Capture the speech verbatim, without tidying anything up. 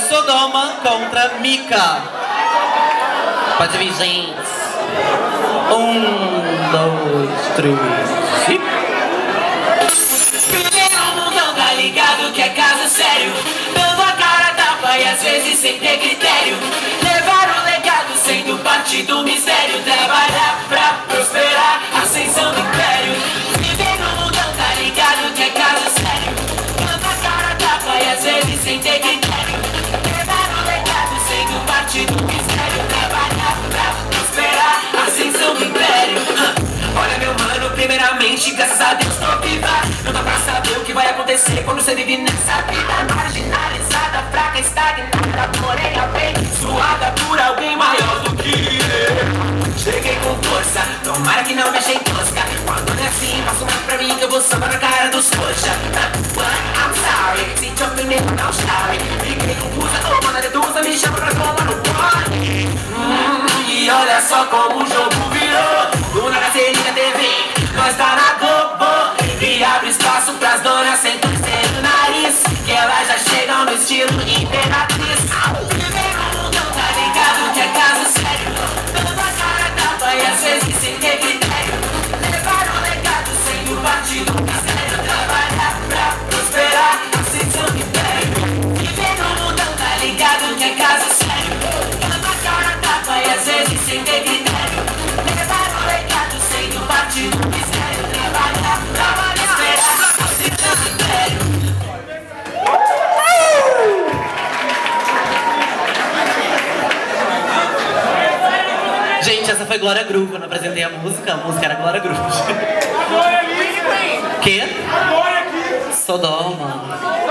Sodoma contra Mica. Pode vir, gente. Um, dois, três. Primeiro mundão tá ligado que é caso sério, dando a cara a tapa e às vezes sem ter critério. Levar o legado sendo parte do mistério. Trabalhar pra prosperar, ascensão do império. Primeiro mundão tá ligado que é caso sério, dando a cara a tapa e às vezes sem ter critério. Levar o legado sendo parte do mistério. Trabalhar pra prosperar, ascensão do império. Olha meu mano, primeiramente, graças a Deus tô viva. Não dá pra saber o que vai acontecer quando você vive nessa vida marginalizada, fraca, estagnada, porém abençoada por alguém maior do que eu. Cheguei com força, tomara que não me achei tosca. Quando não é assim, passo mais pra mim que eu vou samba na cara dos coxa. I'm sorry, se te ofender não chore. Fiquei confusa, ô mana reduza, me chama pra tomar no pole. hum, E olha só como o jogo virou. Do nada cê liga a T V, nós tá na Globo. E abre espaço pras donas sem torcer o nariz, que elas já chegam no estilo imperatriz. Primeiro mundão tá ligado que é caso sério, dando a cara a tapa e às vezes sem ter critério. Levar o legado sem o partido mistério. Trabalhar pra prosperar, ascensão do império. Primeiro mundão tá ligado que é caso sério, dando a cara a tapa e às vezes sem ter critério. Levar o legado sem o partido mistério. Trabalhar, trabalhar, prosperar, ascensão do império. Gente, essa foi Glória Groove. Eu não apresentei a música, a música era Glória Groove. Agora aqui! Quê? Agora aqui! Sodoma.